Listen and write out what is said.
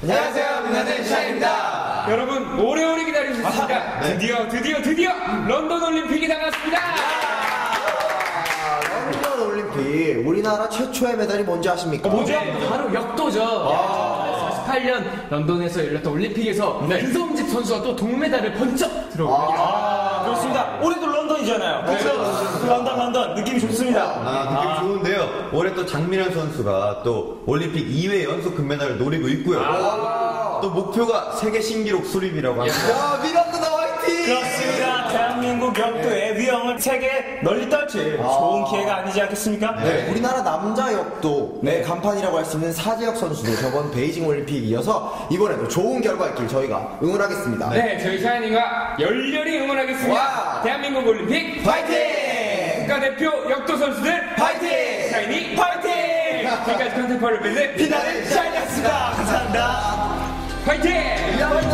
안녕하세요, 빛나는 샤인입니다. 여러분 오래오래 기다리셨습니다. 네. 드디어 런던 올림픽이 나갔습니다. 런던 올림픽 우리나라 최초의 메달이 뭔지 아십니까? 뭐죠? 바로 역도죠. 48년 런던에서 열렸던 올림픽에서 윤성집 선수가 또 동메달을 번쩍 들어옵니다. 그렇습니다. 올해도 런던이잖아요. 런던 느낌이 좋습니다. 느낌 좋은데요. 올해 또 장민현 선수가 또 올림픽 2회 연속 금메달을 노리고 있고요. 또 목표가 세계 신기록 수립이라고 합니다. 야, 미라크다 화이팅! 그렇습니다. 대한민국 역도의 위엄을 세계에 널리 떨칠 좋은 기회가 아니지 않겠습니까? 네, 우리나라 남자 역도 간판이라고 할 수 있는 사재혁 선수도 저번 베이징 올림픽 이어서 이번에도 좋은 결과 있길 저희가 응원하겠습니다. 네, 저희 샤이니가 열렬히 응원하겠습니다. 와. 대한민국 올림픽 파이팅! 국가대표 역도 선수들 파이팅! 샤이니 파이팅! 지금까지 컨템퍼리 밴드 빛나는 샤이니였습니다. 감사합니다. 파이팅! 파이팅!